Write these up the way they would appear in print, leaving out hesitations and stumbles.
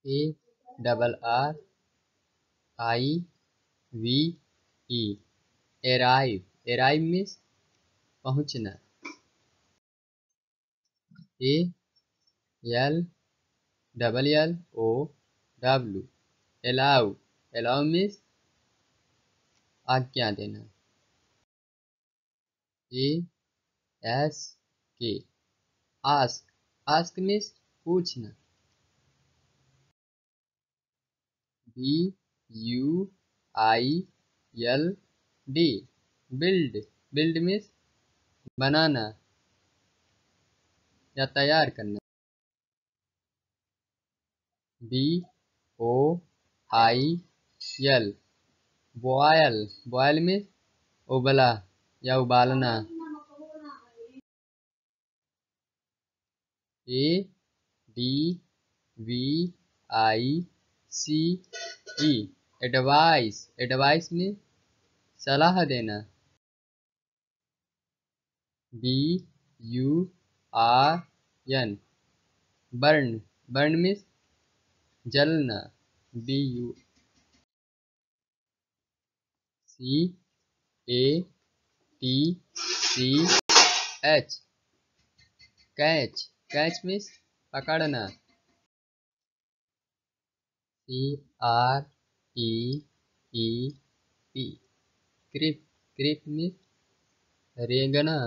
A double R I V E arrive. Arrive means पहुँचना. A L double L O W allow. Allow means आज्ञा देना. A S K ask. Ask means पूछना. B U I L D build. Build means बनाना या तैयार करना. B O I L boil. Boil means उबला या उबालना. A D V I C E advice. Advice means सलाह देना. B U R N burn. Burn means जलना. B U C A T C H catch. Catch means पकड़ना. C R E E P creep. Creep means रेंगना.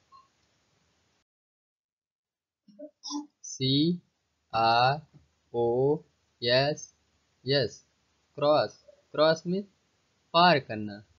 C R O S S cross. Cross means पार करना.